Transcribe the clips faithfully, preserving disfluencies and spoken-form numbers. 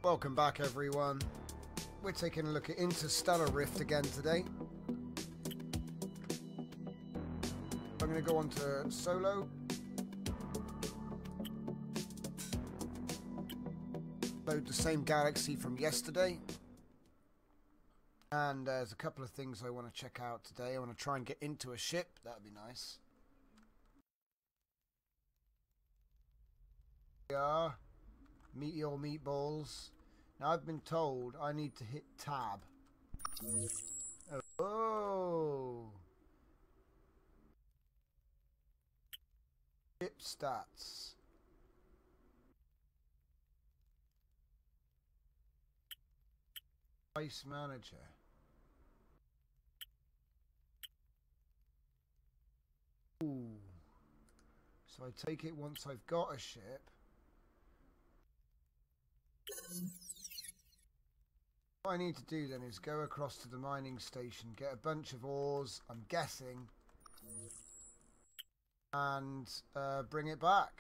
Welcome back, everyone. We're taking a look at Interstellar Rift again today. I'm going to go on to solo. Load the same galaxy from yesterday. And there's a couple of things I want to check out today. I want to try and get into a ship. That would be nice. Here we are. Meteor meatballs. Now I've been told I need to hit tab. Oh. Ship stats. Ice manager. Ooh. So I take it once I've got a ship. What I need to do then is go across to the mining station, get a bunch of ores, I'm guessing, and uh, bring it back.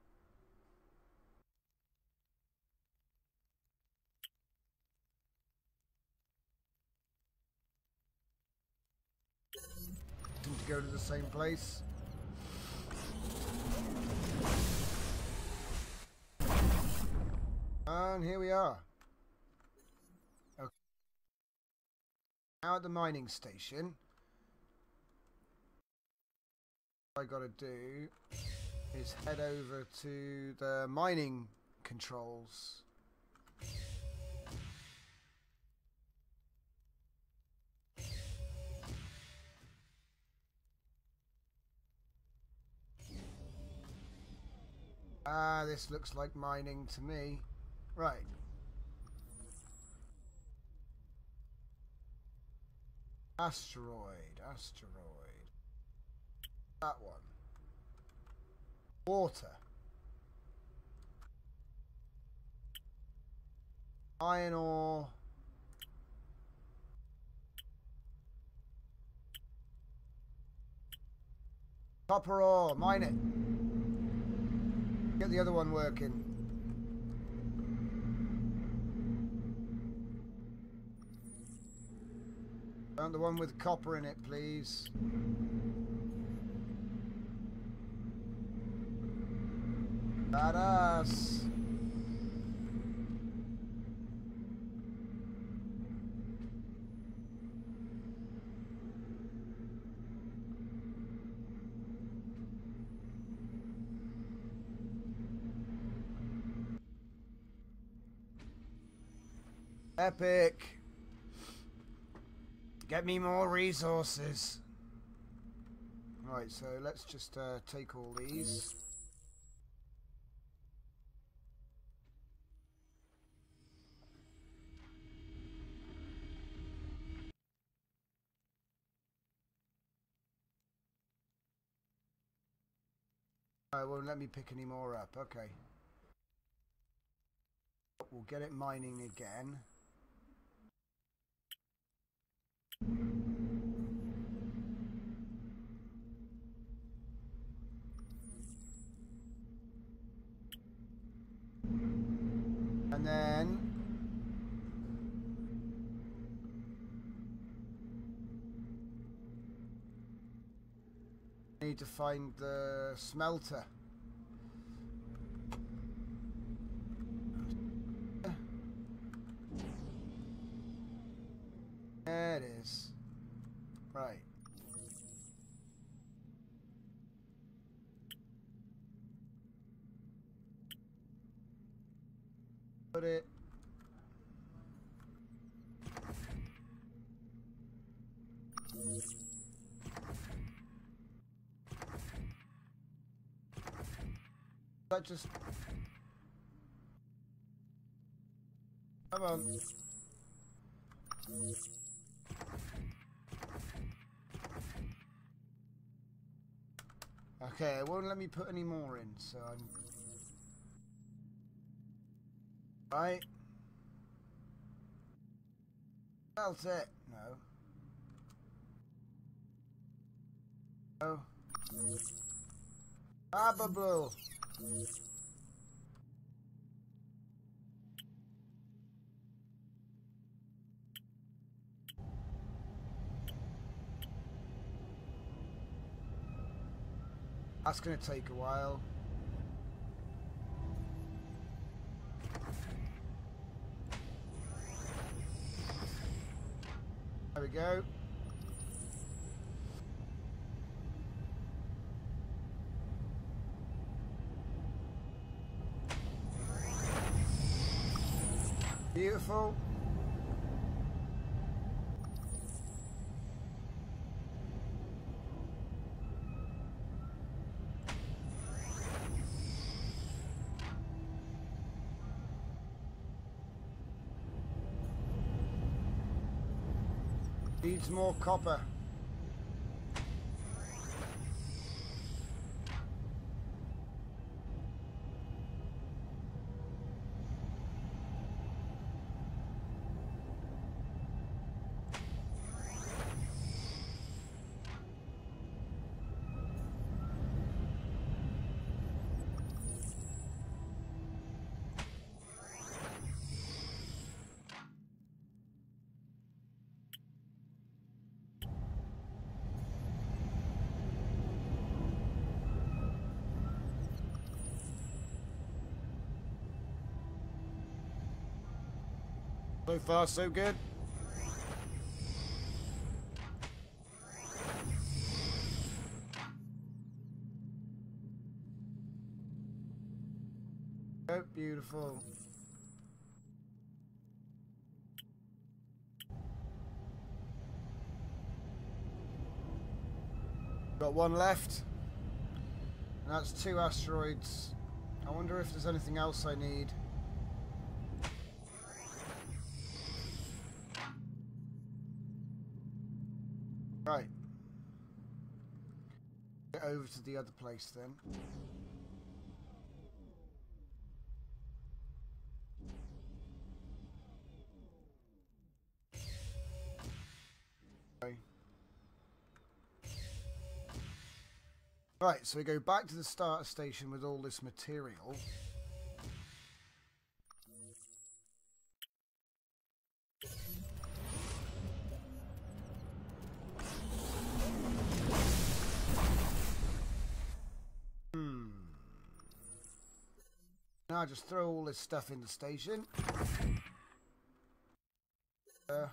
Need to go to the same place. And here we are. Okay. Now at the mining station, what I gotta do is head over to the mining controls. Ah, this looks like mining to me. Right. Asteroid, asteroid. That one. Water. Iron ore. Copper ore, mine it. Get the other one working. Found the one with copper in it, please. Badass. Epic. Get me more resources. Right, so let's just uh, take all these. Oh, it won't let me pick any more up. Okay. We'll get it mining again. And then I need to find the smelter. There it is. Right. Put it. That just. Come on. Okay, it won't let me put any more in, so I'm... Right. Melt it. No. No. Abba blue. That's going to take a while. There we go. Beautiful. Needs more copper. So far, so good. Oh, beautiful. Got one left. And that's two asteroids. I wonder if there's anything else I need. Right. Get over to the other place then. Okay. Right, so we go back to the starter station with all this material. Now I just throw all this stuff in the station. Uh,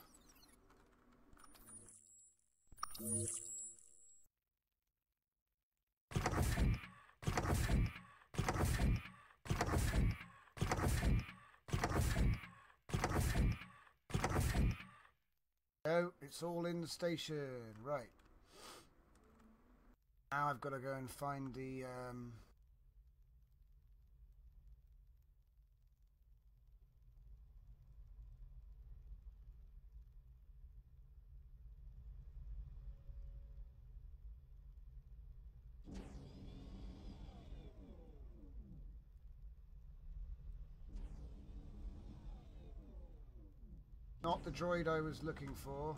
no, it's all in the station. Right. Now I've got to go and find the... Um, not the droid I was looking for.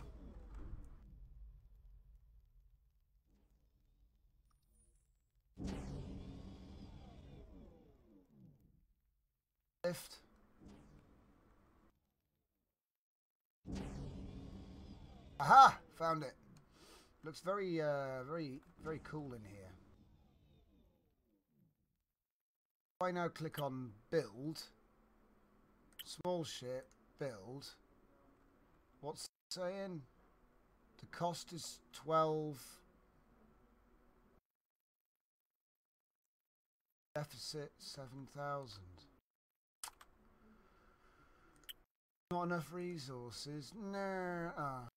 Lift. Aha! Found it. Looks very, uh, very, very cool in here. If I now click on build, small ship, build. What's it saying? The cost is twelve. Deficit seven thousand. Not enough resources. No. Ah.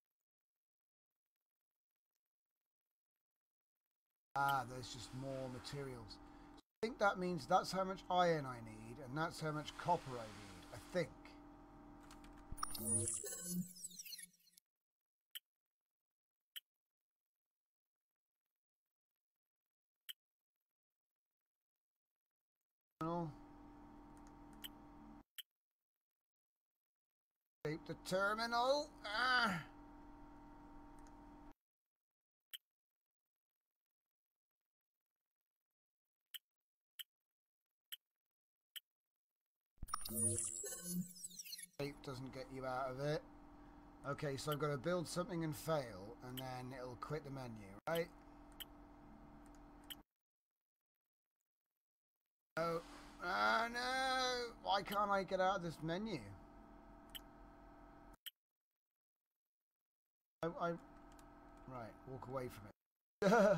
Ah, there's just more materials. I think that means that's how much iron I need, and that's how much copper I need. I think. Escape the terminal. Ah. Escape doesn't get you out of it. Okay, so I've got to build something and fail, and then it'll quit the menu, right? Oh, oh no! Why can't I get out of this menu? I, I right, walk away from it.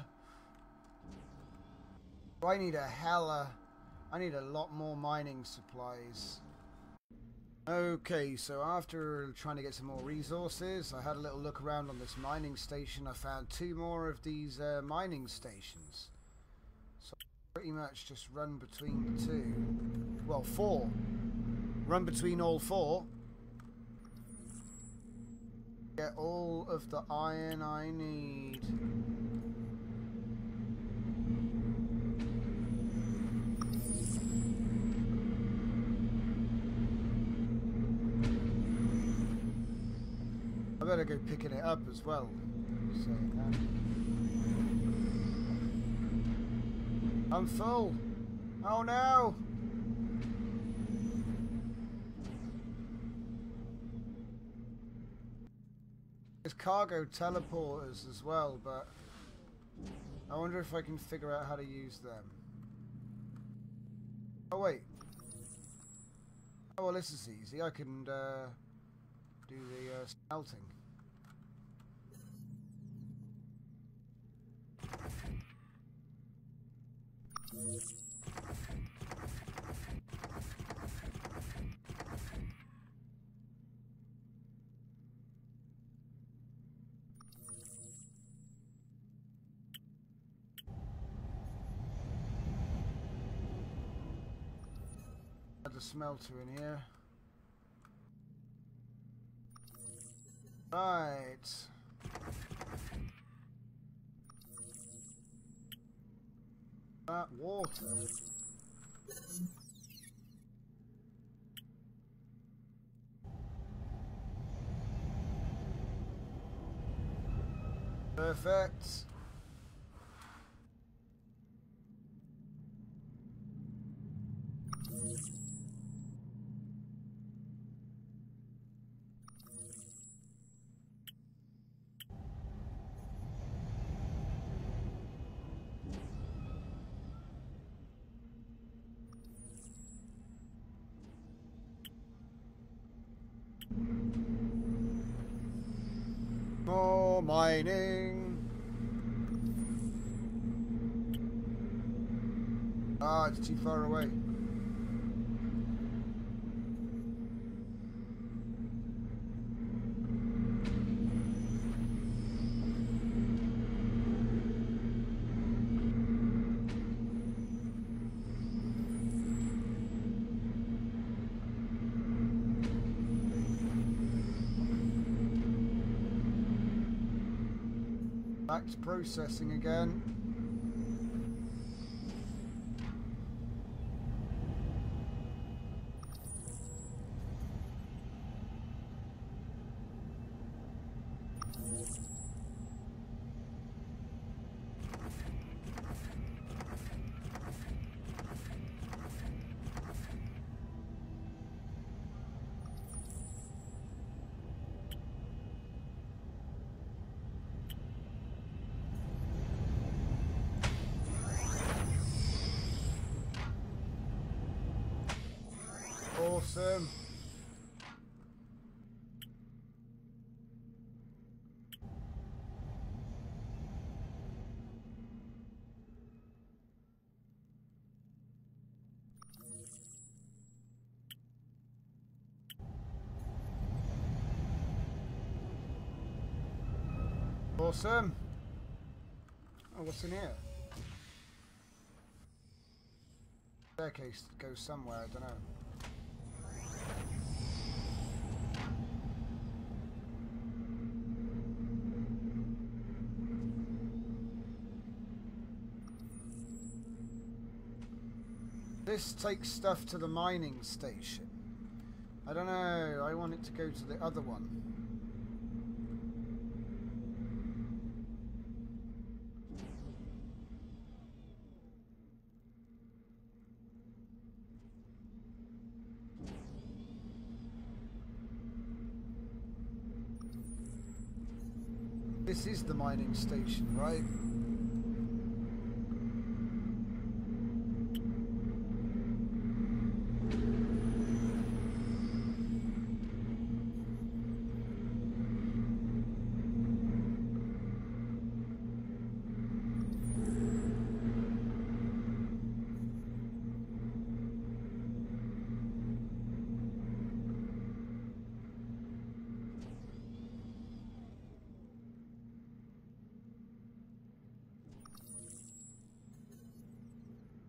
I need a hella. I need a lot more mining supplies. Okay, so after trying to get some more resources, I had a little look around on this mining station. I found two more of these uh, mining stations. So pretty much just run between the two. Well, four. Run between all four. Get all of the iron I need. I better go picking it up as well. Saying that. I'm full. Oh no! There's cargo teleporters as well, but I wonder if I can figure out how to use them. Oh wait. Oh well, this is easy. I can uh, do the uh, smelting. Add the smelter in here. Right. That water. Perfect. More mining. Ah, it's too far away. Back to processing again. Awesome. Awesome. Oh, what's in here? Staircase goes somewhere, I don't know. This takes stuff to the mining station. I don't know, I want it to go to the other one. This is the mining station, right?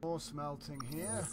More smelting here.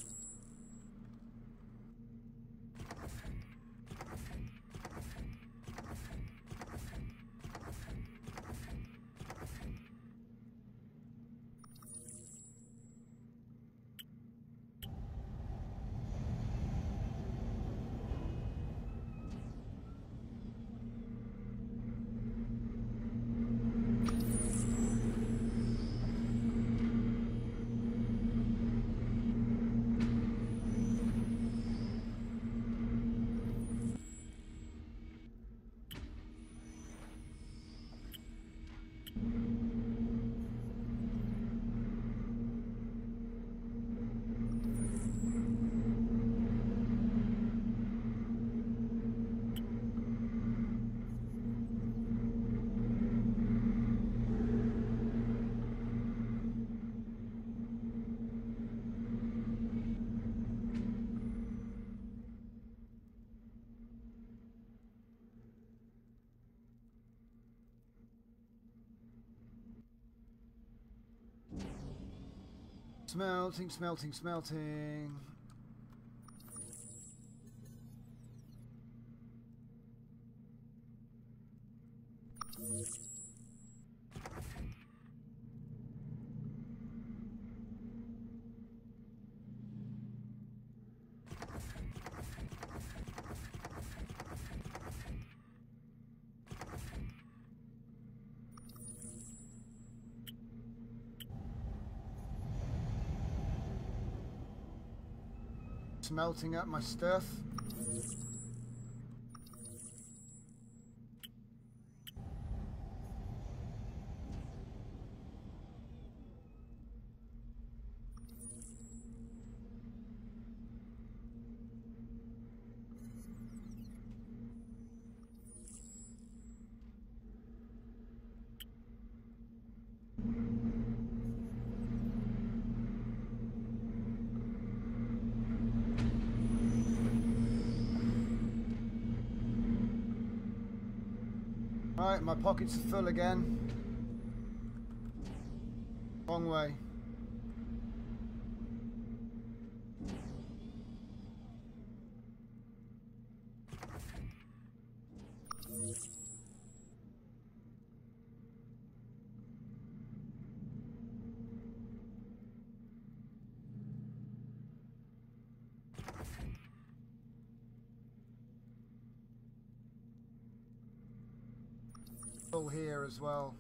Smelting, smelting, smelting. Smelting up my stuff. Right, my pockets are full again. Wrong way. Full here as well.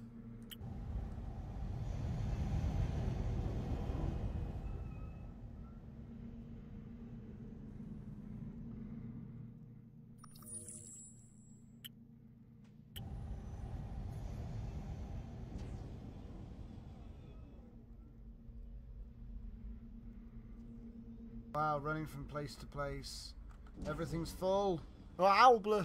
Wow, running from place to place. Everything's full. Wow, bleh.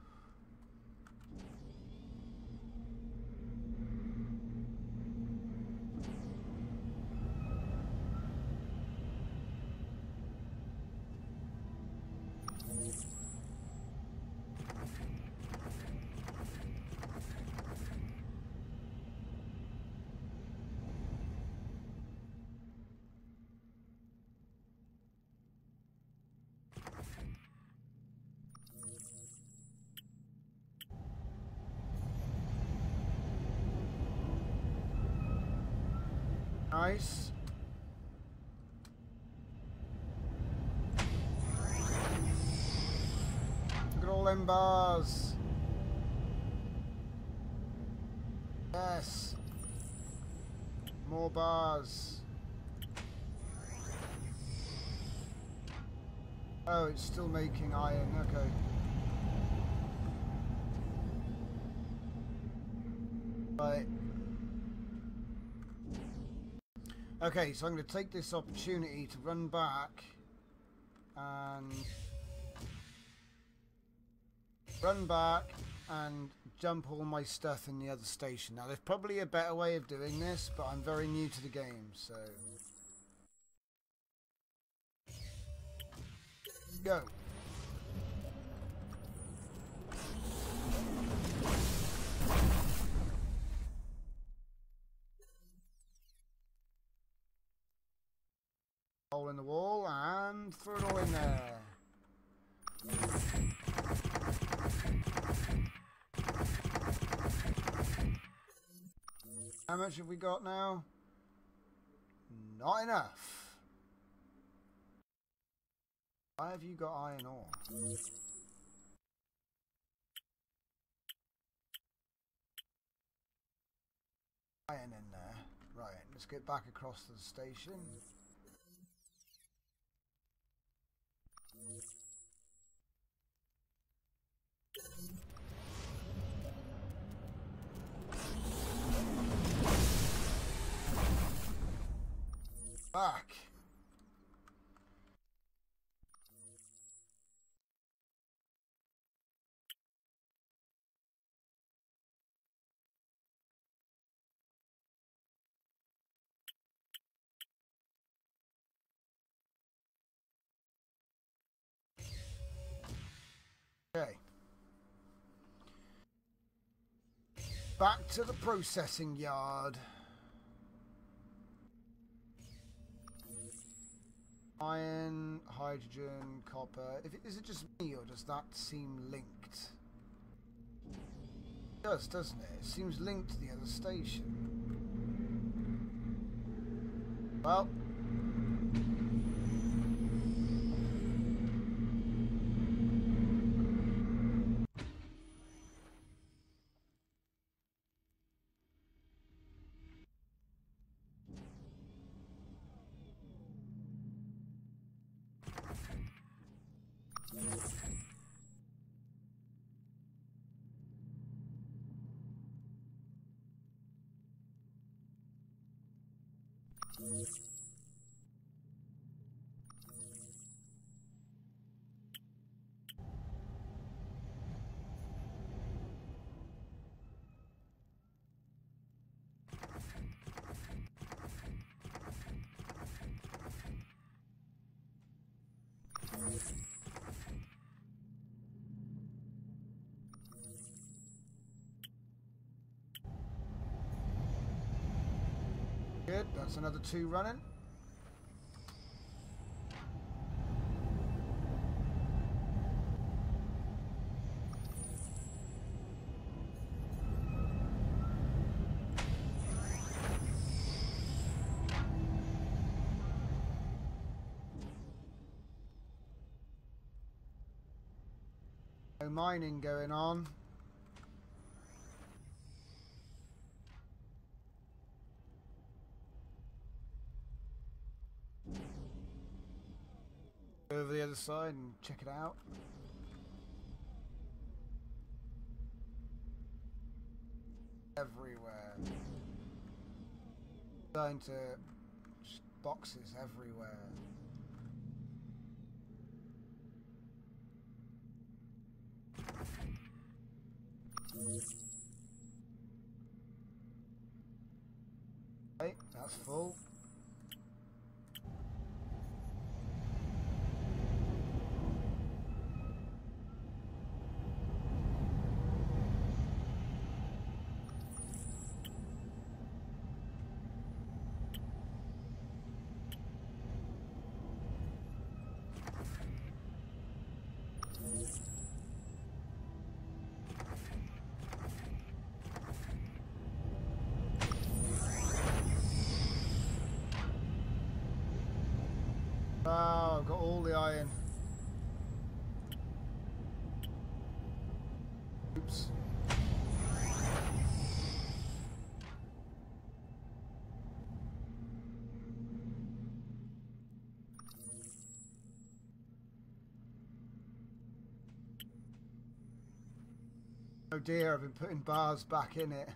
Nice. Look at all them bars. Yes. More bars. Oh, it's still making iron. Okay. Right. Okay, so I'm going to take this opportunity to run back and run back and dump all my stuff in the other station. Now, there's probably a better way of doing this, but I'm very new to the game, so go. Hole in the wall and throw it all in there. How much have we got now? Not enough. Why have you got iron ore? Iron in there. Right, let's get back across to the station. Back. Okay. Back to the processing yard. Iron, hydrogen, copper. If it, is it just me or does that seem linked? It does, doesn't it? It seems linked to the other station. Well. Good, that's another two running. No mining going on. Go over the other side and check it out. Everywhere. Going to boxes everywhere. Okay, that's full. Oh, I've got all the iron. Oops. Oh dear, I've been putting bars back in it.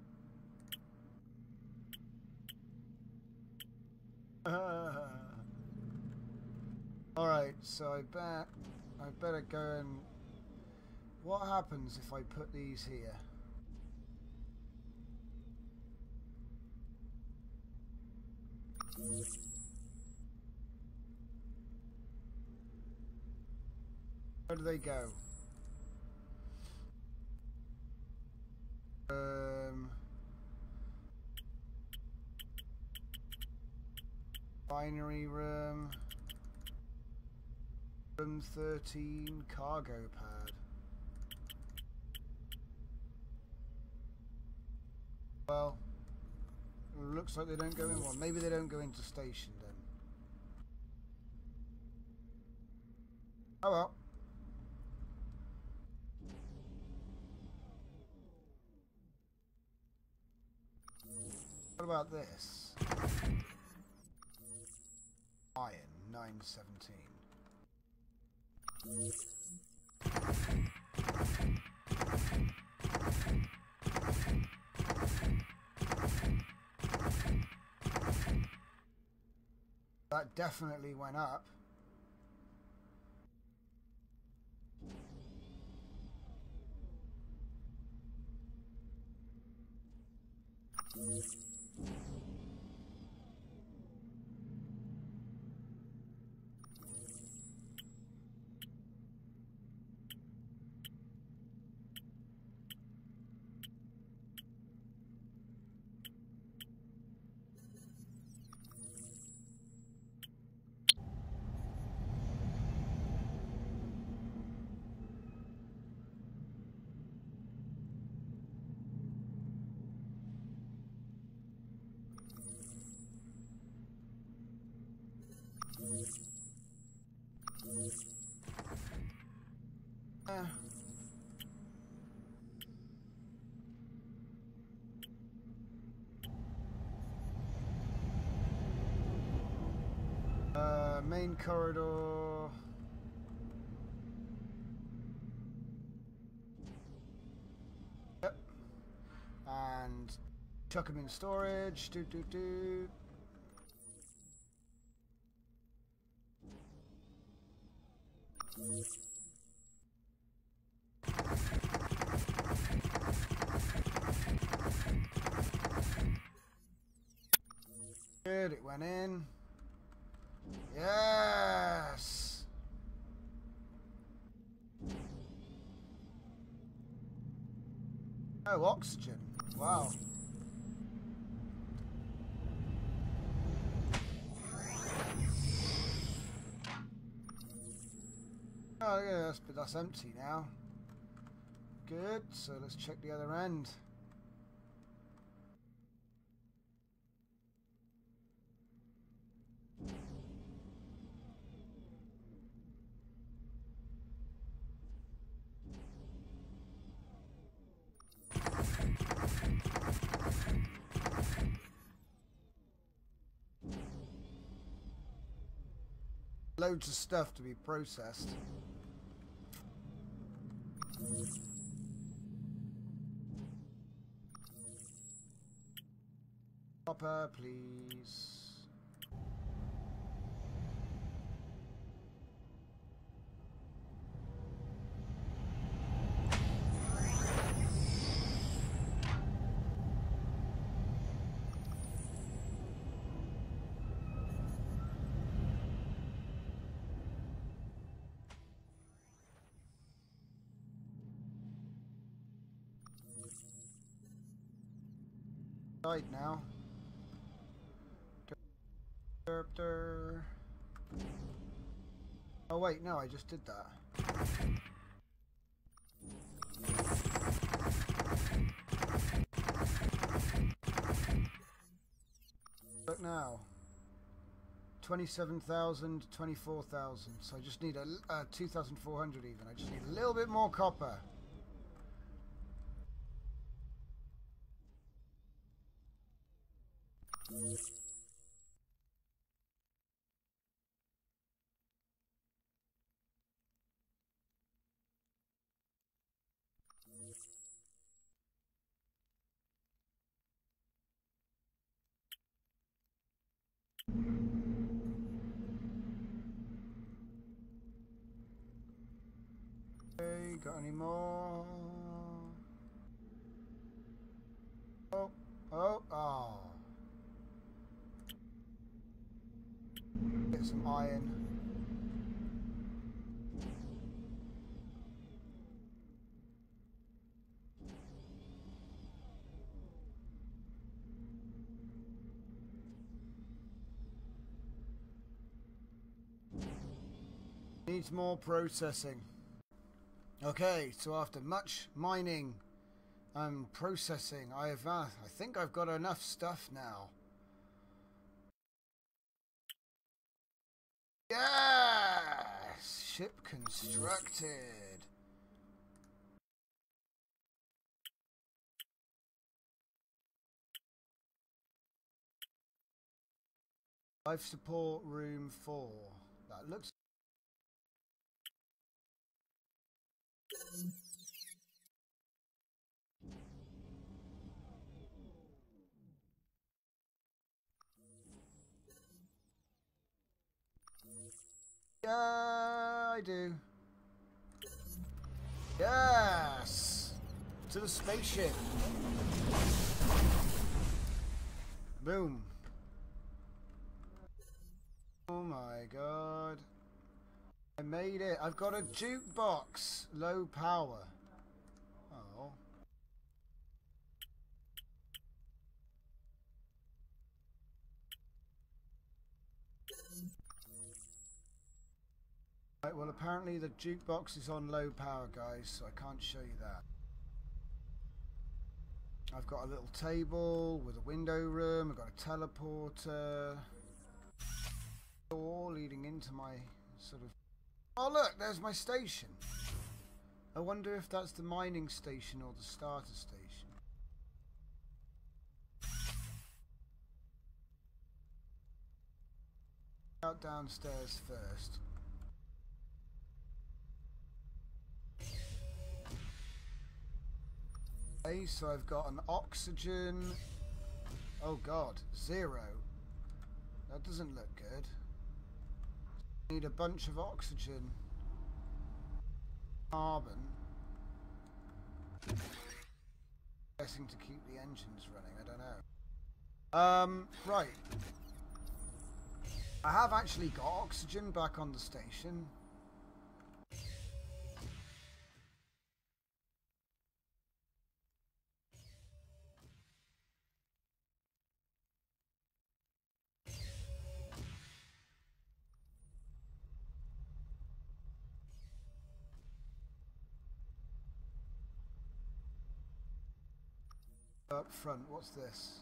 uh. Alright, so I bet I better go and... What happens if I put these here? Where do they go? Um... refinery room. Room thirteen, cargo pad. Well, looks like they don't go in one. Maybe they don't go into station then. Oh well. What about this? Iron, nine seventeen. That definitely went up. Uh. Uh, main corridor. Yep. And chuck them in storage. Do do do. Good, it went in. Yes. Oh, oxygen. Wow. Oh, yeah, that's, but that's empty now. Good, so let's check the other end. Loads of stuff to be processed. Copper, please. Right now. Derp, derp. Oh wait, no, I just did that. Look now. twenty-seven thousand, twenty-four thousand. So I just need a uh, two thousand four hundred even. I just need a little bit more copper. Okay, got any more? Oh, oh, oh. Get some iron. needs more processing. Okay, so after much mining and processing, I have, uh, I think I've got enough stuff now. Yes! Ship constructed. Life support room four. That looks... Yeah, I do. Yes! To the spaceship. Boom. Oh my god. I made it. I've got a jukebox. Low power. Oh. Right, well apparently the jukebox is on low power, guys, so I can't show you that. I've got a little table with a window room. I've got a teleporter. Door leading into my sort of... Oh look, there's my station. I wonder if that's the mining station or the starter station. Out downstairs first. Okay, so I've got an oxygen. Oh god, zero. That doesn't look good. Need a bunch of oxygen. Carbon. Guessing to keep the engines running, I don't know. Um, right. I have actually got oxygen back on the station. Up front, what's this?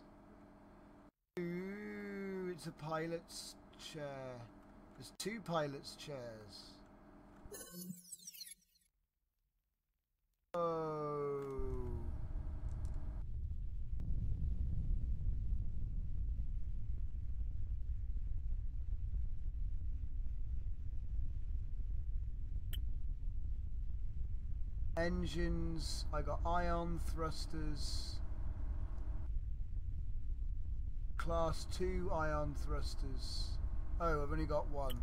Ooh, it's a pilot's chair. There's two pilot's chairs. Oh. Engines, I got ion thrusters. Class two ion thrusters. Oh, I've only got one.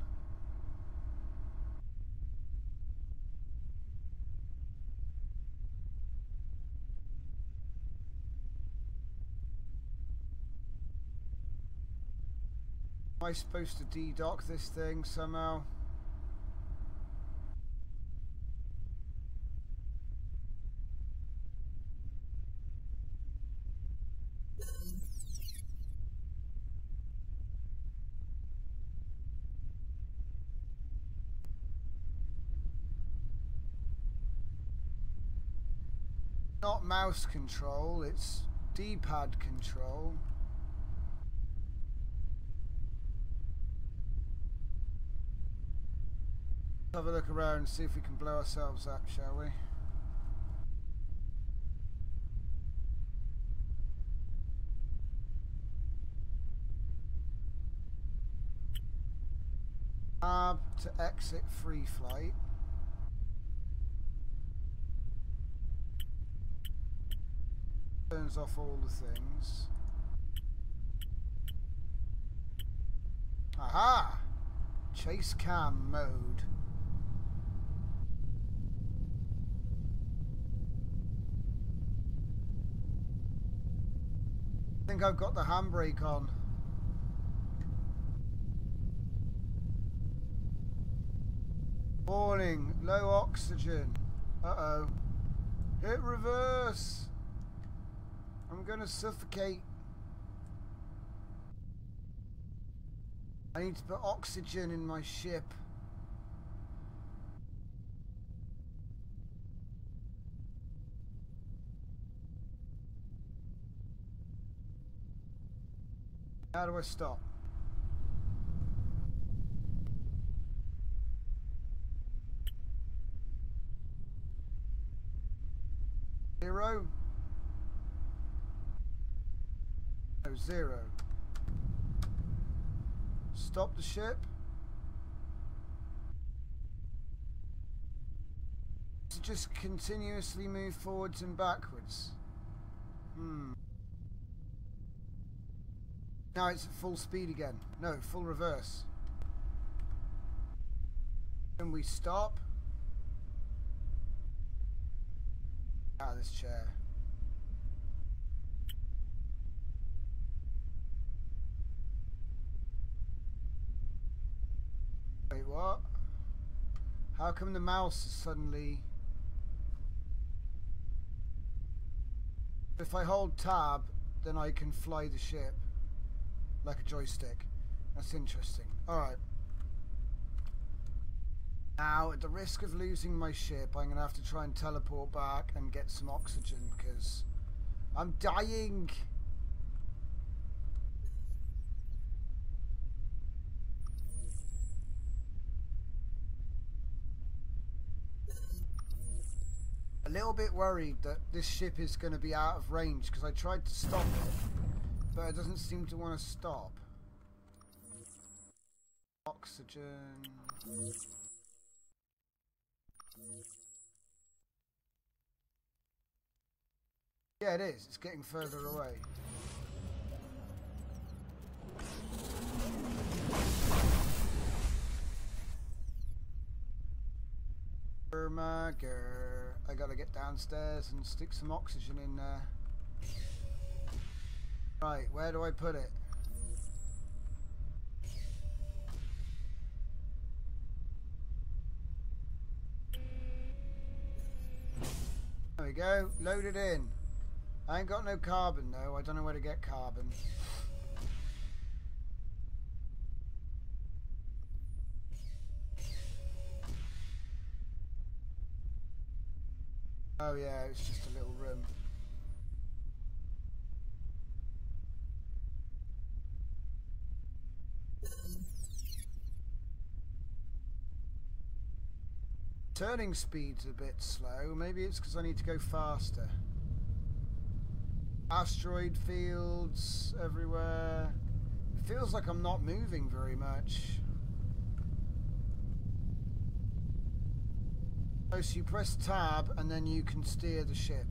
Am I supposed to de-dock this thing somehow? Not mouse control, it's D-pad control. Have a look around and see if we can blow ourselves up, shall we? Tab to exit free flight. Turns off all the things. Aha! Chase cam mode. I think I've got the handbrake on. Warning, low oxygen. Uh-oh. Hit reverse. I'm gonna suffocate. I need to put oxygen in my ship. How do I stop? Zero? No, zero. Stop the ship. To just continuously move forwards and backwards. Hmm. Now it's at full speed again. No, full reverse. Can we stop? Out of this chair. Wait, what? How come the mouse is suddenly... If I hold tab, then I can fly the ship. Like a joystick. That's interesting. Alright. Now, at the risk of losing my ship, I'm going to have to try and teleport back and get some oxygen, because I'm dying! A little bit worried that this ship is going to be out of range, because I tried to stop it, but it doesn't seem to want to stop. Oxygen... Yeah, it is. It's getting further away. Burmager. I gotta get downstairs and stick some oxygen in there. Right, where do I put it? There we go. Load it in. I ain't got no carbon though. I don't know where to get carbon. Oh yeah, it's just a little room. Turning speed's a bit slow. Maybe it's because I need to go faster. Asteroid fields everywhere. It feels like I'm not moving very much. Oh, so you press tab and then you can steer the ship.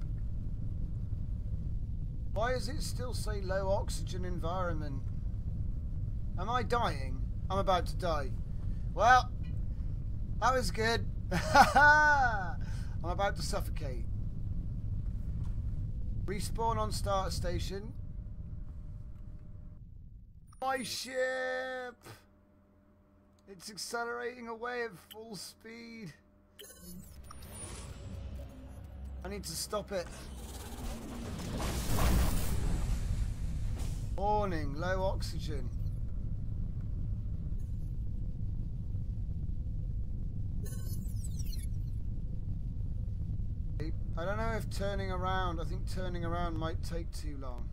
Why does it still say low oxygen environment? Am I dying? I'm about to die. Well, that was good. I'm about to suffocate. Respawn on starter station. My ship! It's accelerating away at full speed. I need to stop it. Warning, low oxygen. I don't know if turning around, I think turning around might take too long.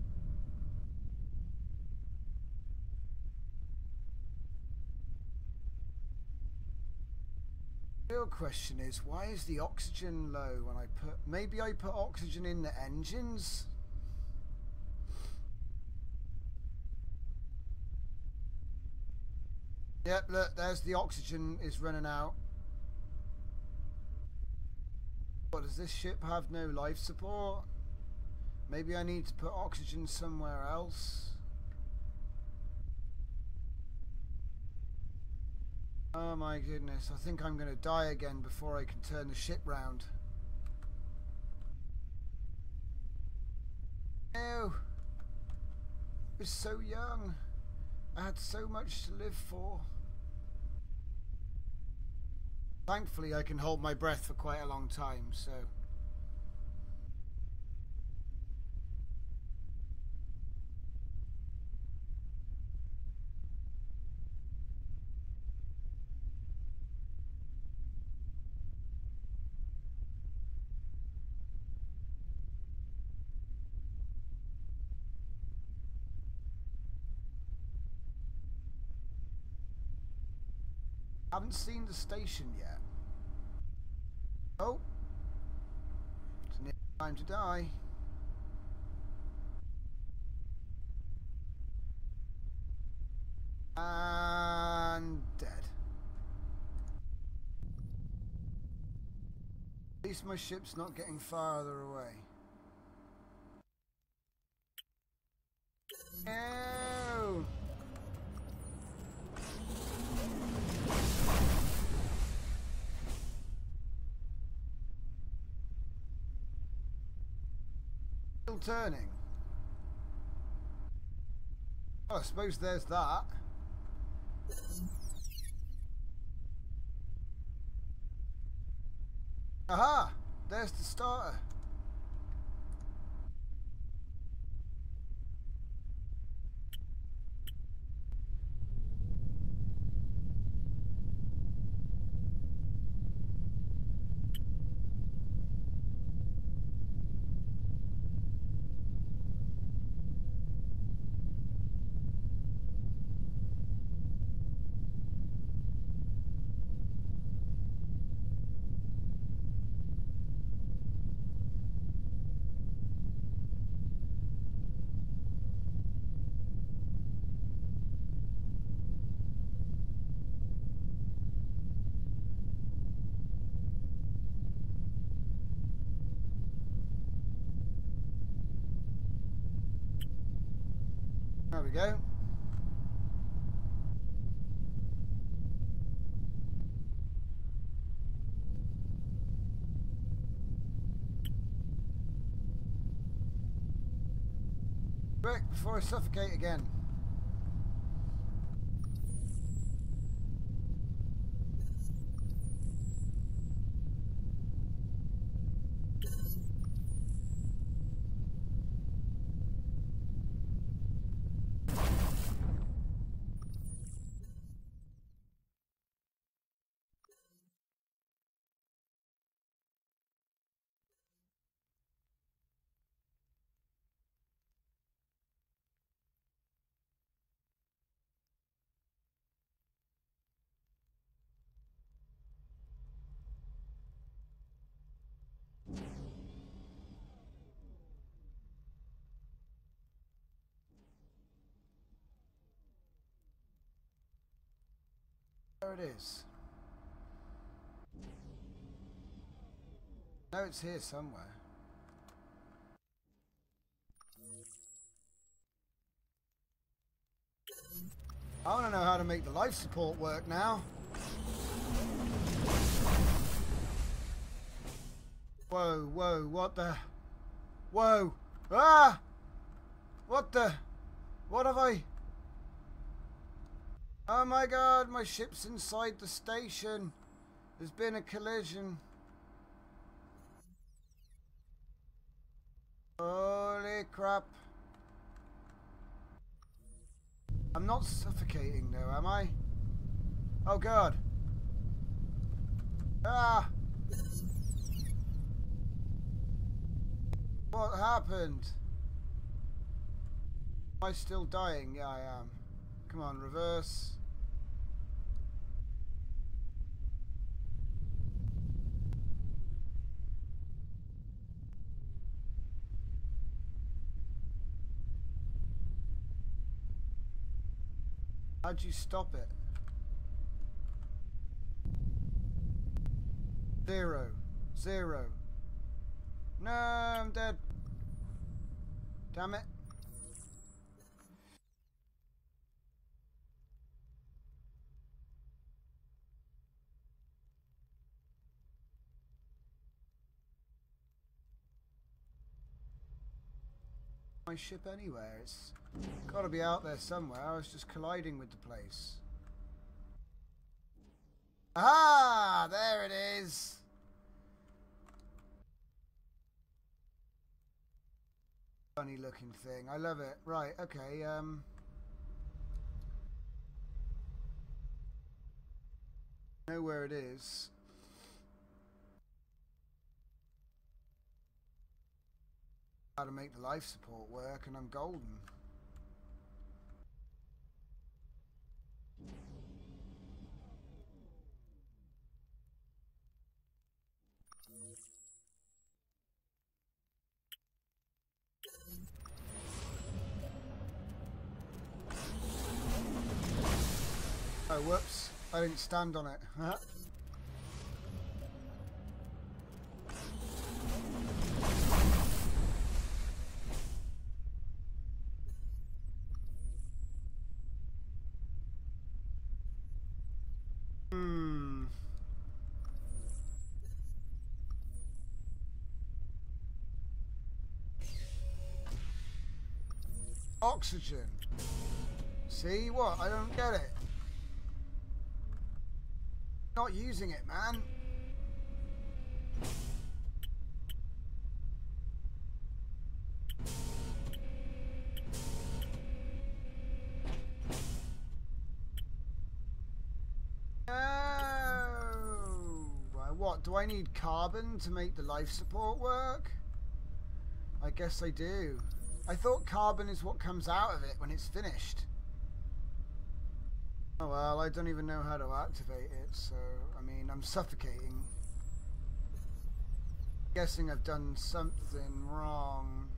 The real question is, why is the oxygen low when I put, maybe I put oxygen in the engines? Yep, look, there's the oxygen is running out. What, does this ship have no life support? Maybe I need to put oxygen somewhere else. Oh my goodness, I think I'm going to die again before I can turn the ship round. Ew. I was so young. I had so much to live for. Thankfully, I can hold my breath for quite a long time, so... Haven't seen the station yet. Oh. It's near time to die. And dead. At least my ship's not getting farther away. No! Still turning. Oh, I suppose there's that. Aha! There's the starter. There we go. Quick, before I suffocate again. There it is. No, it's here somewhere. I want to know how to make the life support work now. Whoa, whoa, what the? Whoa! Ah! What the? What have I? Oh my god, my ship's inside the station. There's been a collision. Holy crap. I'm not suffocating though, am I? Oh god. Ah! What happened? Am I still dying? Yeah, I am. Come on, reverse. How'd you stop it? Zero. Zero. No, I'm dead. Damn it. My ship anywhere. It's got to be out there somewhere. I was just colliding with the place. Aha! There it is. Funny looking thing. I love it. Right, okay. Um, know where it is. How to make the life support work, and I'm golden. whoops. I didn't stand on it. Huh? Hmm. Oxygen. See what? I don't get it. Not using it, man. Oh, what? Do I need carbon to make the life support work? I guess I do. I thought carbon is what comes out of it when it's finished. Oh well, I don't even know how to activate it, so, I mean, I'm suffocating. Guessing I've done something wrong.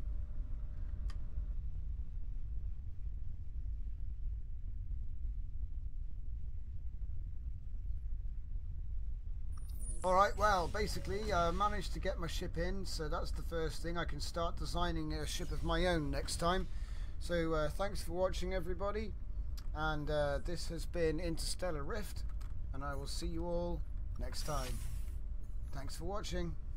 Alright, well, basically, I uh, managed to get my ship in, so that's the first thing. I can start designing a ship of my own next time. So, uh, thanks for watching, everybody. And uh, this has been Interstellar Rift, and I will see you all next time. Thanks for watching.